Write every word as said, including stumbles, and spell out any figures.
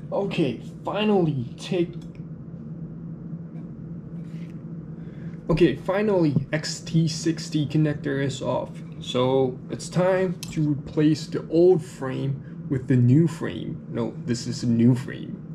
Okay, finally take... Okay, finally X T sixty connector is off. So it's time to replace the old frame with the new frame. No, this is a new frame.